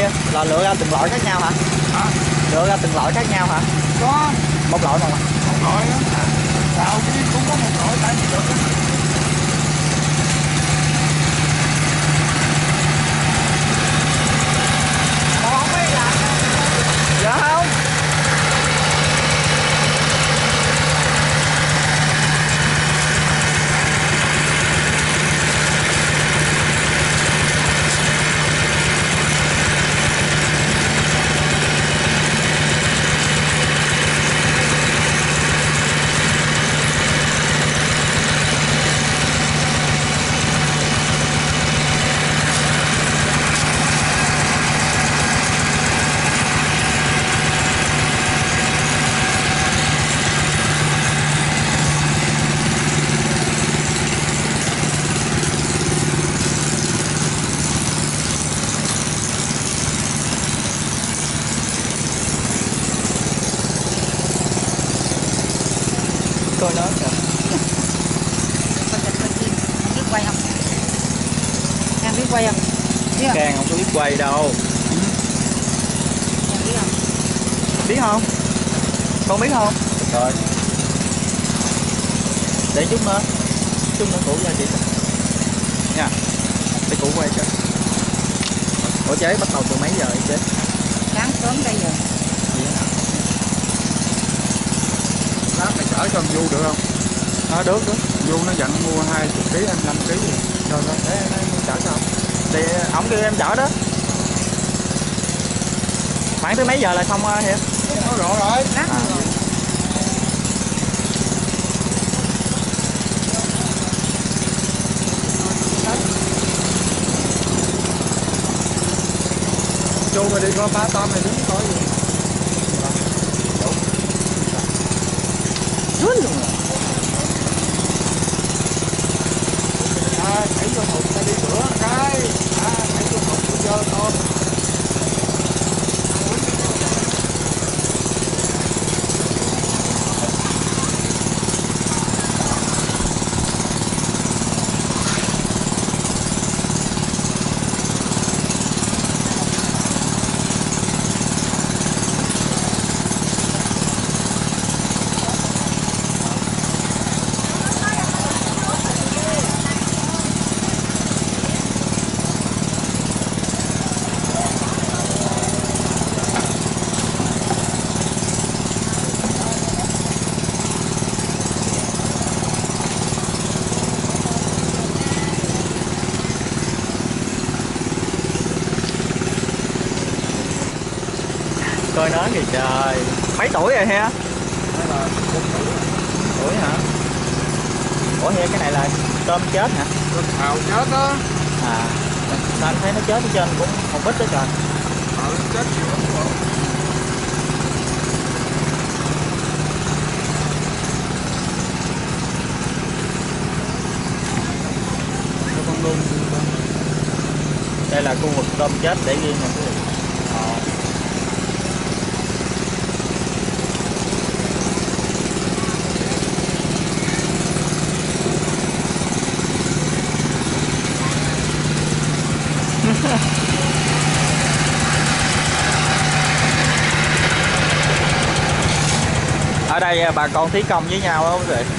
là lựa ra từng loại khác nhau hả? Lựa ra từng loại khác nhau hả? Có Một loại mà. một loại đó. Xào cái cũng có một loại tại vì được đó. Dạ không. Coi nó kìa. Biết quay không? Em biết quay không? Biết không? Khang không có biết quay đâu. Em biết không? Biết không? Con biết không? Rồi. Để chút nữa cũ ra chị nha. Để cũ quay cho. Ủa chế bắt đầu từ mấy giờ vậy chế? Sáng sớm bây giờ. Lát mày chở cho Du được không? Được. Du nó dặn mua 20 kg 25 kg rồi. Rồi để chở cho ông. Thì ổng kêu em chở đó. Khoảng tới mấy giờ là xong Hiệp? Rồi. Du mày đi có ba tôm mày đứng coi gì? Run luôn rồi. Thấy vô thùng ta đi rửa cái. Thấy vô thùng của dơ tôm. Coi nó kìa trời. Mấy tuổi rồi ha? Tuổi hả? Ủa Hiệp cái này là tôm chết hả? Tôm xào chết đó. Sao anh thấy nó chết ở trên cũng không ít đó trời. Chết nhiều lắm bộ. Con luôn. Đây là khu vực tôm chết để riêng nè quý vị. Ở đây bà con thí công với nhau đó quý vị.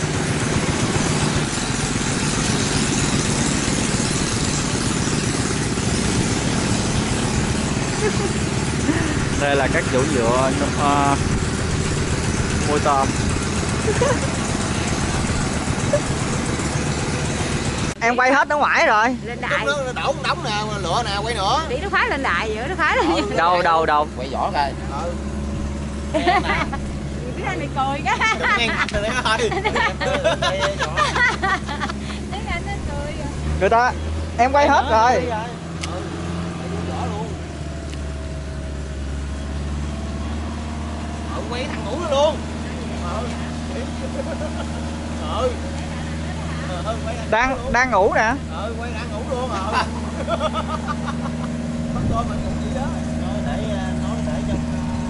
Đây là các chủ dựa nuôi tôm. Em quay hết ở ngoài rồi. Lên đại. Nó đổ đóng nè, lựa nè, quay nữa. Tí nó phá lên đại vậy, nó phá lên. Đâu. Quay vỏ coi. Biết anh này cười cái. Nghe thôi. Thấy anh nó cười. Người ta em quay hết rồi. Quay thằng ngủ nó luôn. Đang ngủ nè. Quay đang ngủ luôn rồi. Bắt tôm mình ngủ gì đó. Để nói để trong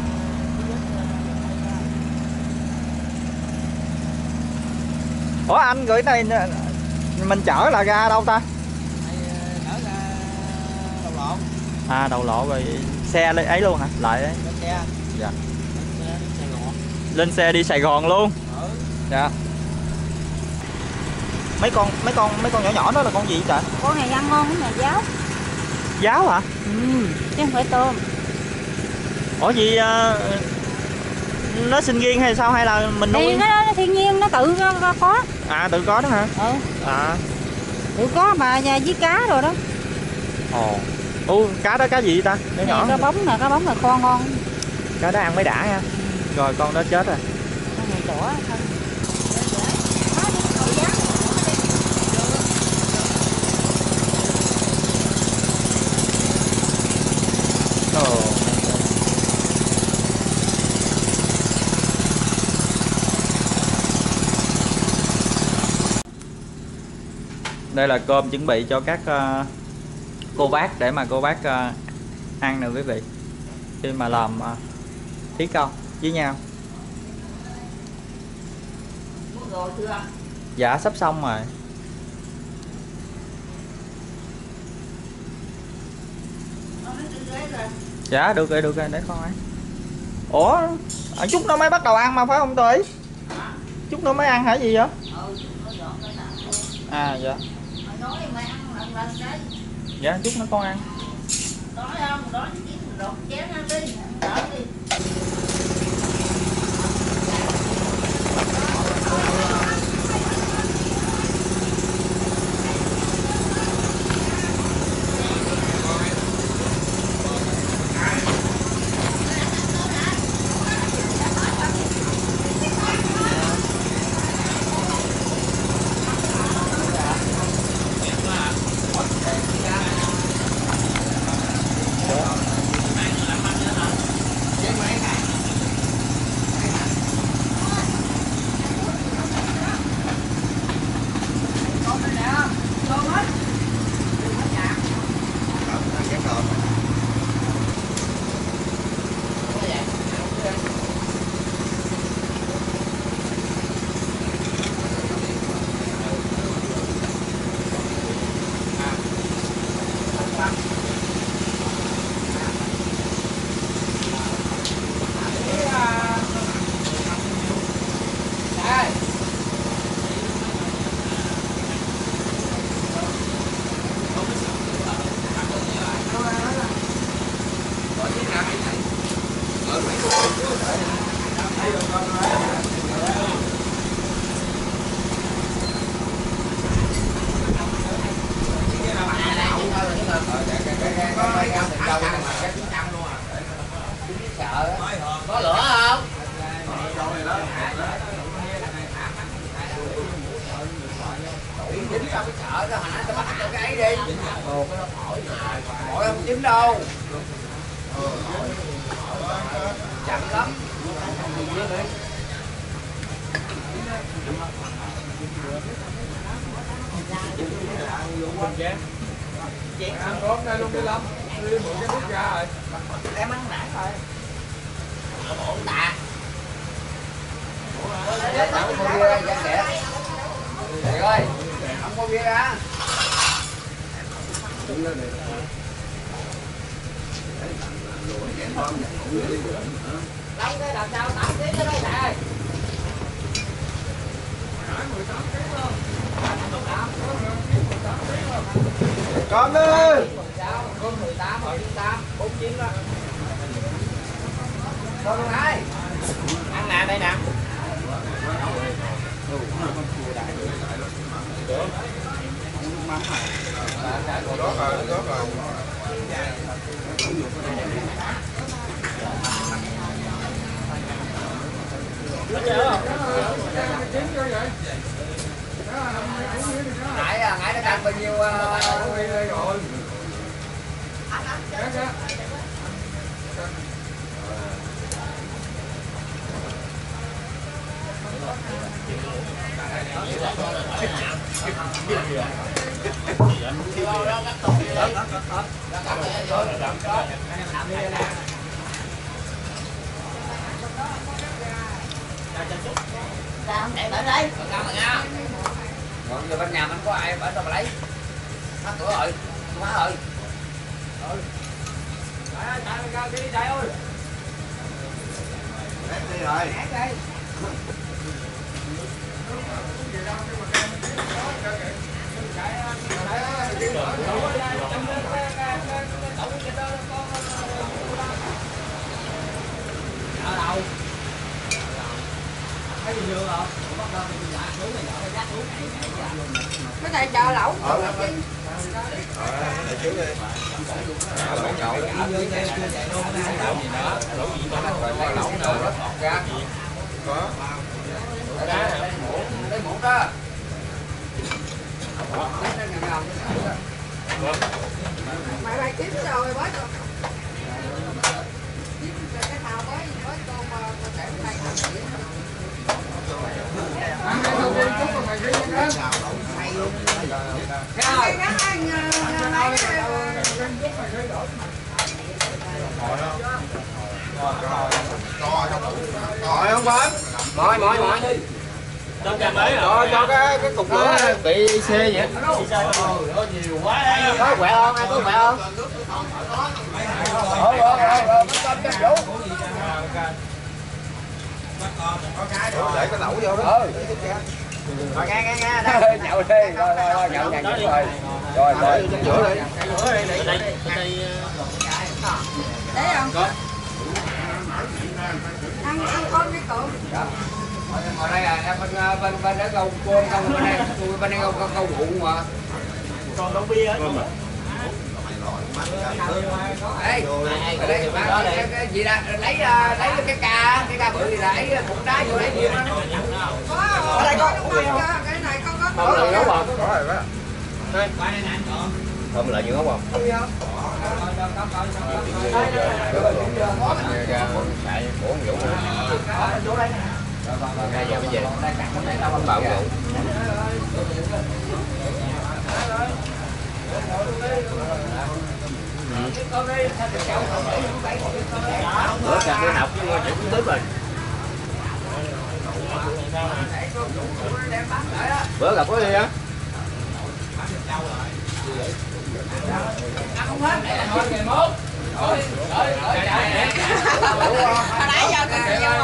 Ủa anh gửi này mình chở là ra đâu ta? chở ra đầu lộn. Đầu lộ rồi xe lấy ấy luôn hả? Lại ấy. Lên xe. Dạ. Lên xe Sài Gòn. Lên xe đi Sài Gòn luôn. Ừ. Dạ. Mấy con nhỏ nhỏ đó là con gì trời? Con này ăn ngon, cái này giáo. Giáo hả? Chứ không phải tôm. Ủa gì nó sinh riêng hay sao hay là mình nuôi? Thì nó thiên nhiên nó tự có. À tự có đó hả? Ừ. À. Tự có mà với cá rồi đó. Ồ. Cá đó cá gì ta? Nhỏ nhỏ. Cá bóng nè, cá bóng là con ngon. Cá đó ăn mới đã nha. Rồi con đó chết rồi. Con này đỏ thân. Ồ. Đây là cơm chuẩn bị cho các cô bác để mà cô bác ăn nè quý vị, khi mà làm thí câu với nhau. Rồi chưa? Dạ sắp xong rồi. Dạ được rồi để con ăn. Ủa chút nữa mới bắt đầu ăn mà phải không Tuệ? Chút nữa mới ăn hả gì vậy? À dạ. Dạ chút nữa con ăn. Đói không? Đói một chén ăn đi. Đỡ đi. Có lửa không? Dính sao cái sợ đó hả? Tao bắt cho cái ấy đi. Mỗi không dính đâu. Chậm lắm. Ăn cơm đây luôn đi Lâm. Đi mượn cái nước ra rồi. Em ăn nãy rồi. Ổn tạ. Không có bia ra kìa. Trời ơi, không có bia ra. Đóng cái đằng sau 8 kg cái đó chạy. Con đi. Con 18 rồi 18, 49 đó. Con luôn ai? Ăn nè đây nè. Nãy nó ăn bao nhiêu rồi. Sao để đây. Còn giờ bên nhà mình có ai ở đâu mà lấy. Khóa cửa rồi. Khóa rồi. Đi rồi. Cái này chờ lẩu. Mày kiếm rồi bớt rồi. Cái thao mới con để này. Rồi không bớt. Mỏi. Cho cái cục lửa bị xe vậy. Nhiều quá. Có khỏe không? Ai có khỏe không? Để cái lẩu vô đó. Rồi nghe. Nhậu đi. Rồi nhậu nhàng rồi. Rồi. Trong giữa đi. Đấy không? Ăn con cái cậu. Ngồi đây à, em bên đó câu côn câu bên đây, tôi bên đây câu vụ mà. Còn đâu bia hết. Ê, đây cái gì đó, lấy cái ca bự gì lấy cục đá vô lấy gì đó. Ở đây có cái này có Không lại ngốc Có rồi đó. Không lại như ngốc không? Chạy bổ vụ nữa. Ngay giờ mới về. Bảo vụ. Bữa cà phê học chứ chỉ cũng tiếp rồi. Bữa gặp có gì á? không hết này là thôi ngày mốt. Nãy giờ cái giờ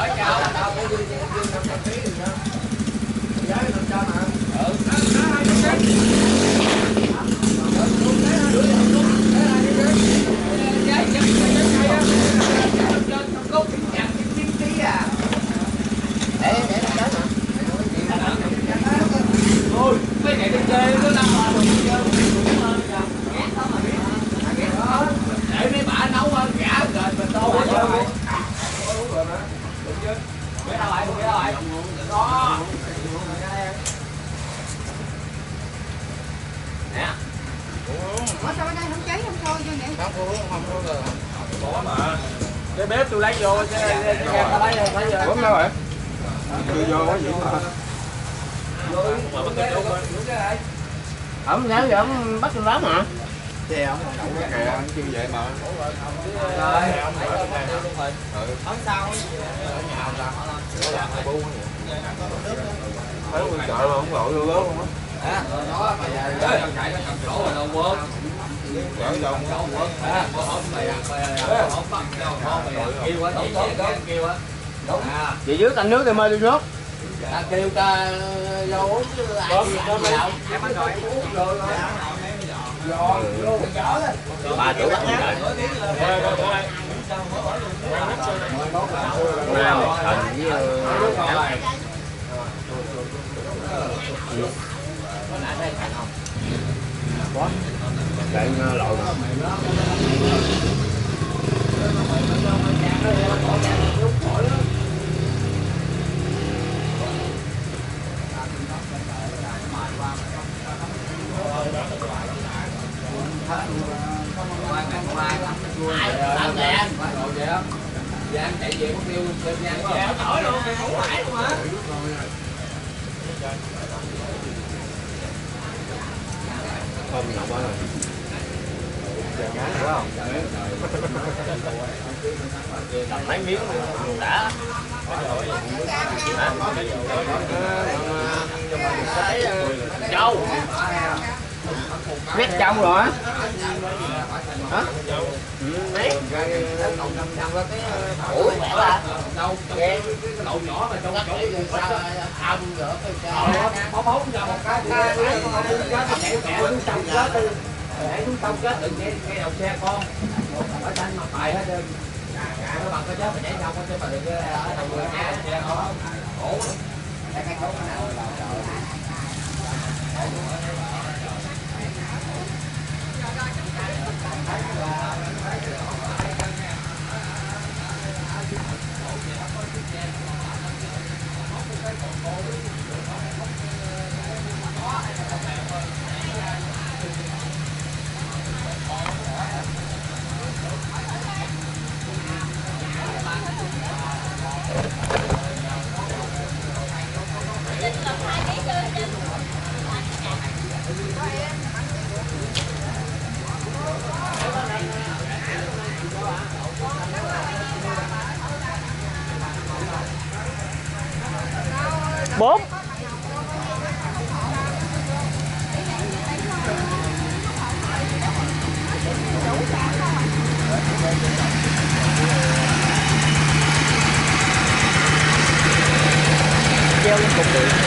sao ở đây không cháy không thôi cho vậy? Bỏ mà. Cái bếp tôi lấy vô chứ ta lấy giờ. Bấm đâu rồi? Chưa vô quá vậy mà. Ổng nãy giờ ổng bắt tôi lắm hả? Che ổng đậu cái kè ăn chưa vậy mà. Rồi. Nói sao? Ở nhà ông ta. Thấy nguyên chợ mà không gọi vô lớn không á. Nó mà chạy nó cầm chỗ rồi đâu quên. Gỡ đâu không quên. Chị dưới canh nước thì mời đi nước. Ta kêu ta vô uống chứ ai gì đâu. Em ăn rồi em uống rồi. Ba chỗ bắt mình đợi. Nam thành với có chạy lội Giang chạy về có kêu Giang hỏi luôn, không phải luôn hả? Không nhậu quá rồi. Ngán quá không? Làm mấy miếng đã. Châu. Mét trong rồi hả? Hả? Mét. Ủa mẹ là đâu cái lỗ nhỏ mà trong chỗ sao âm rồi cái bóng ra một cái mẹ xuống trong chết đi. Để xuống trong chết đừng cái đầu xe con. Ở trên mặt bài hết trơn. Các bạn có chết mà nhảy xong chứ mà đừng ở đầu người xe đó. Khổ. Cái chỗ nào Bốn. Treo lên cục điện.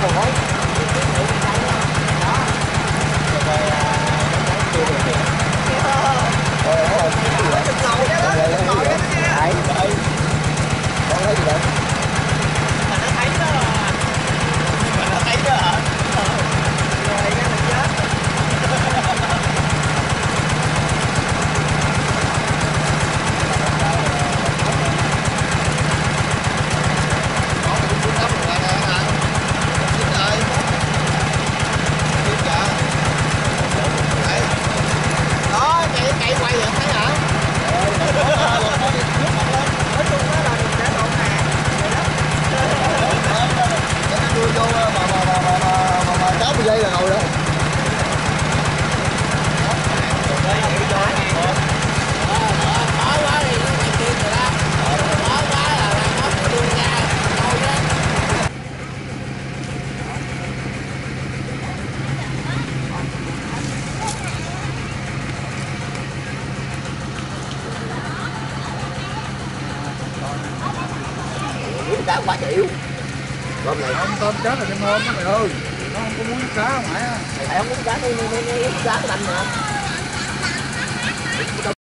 Cá quá chịu. Hôm này Không, tôm chết là đem hôm đó mày ơi. Nó không có muốn cá không phải á. mày không muốn cá, cá cái đành mà.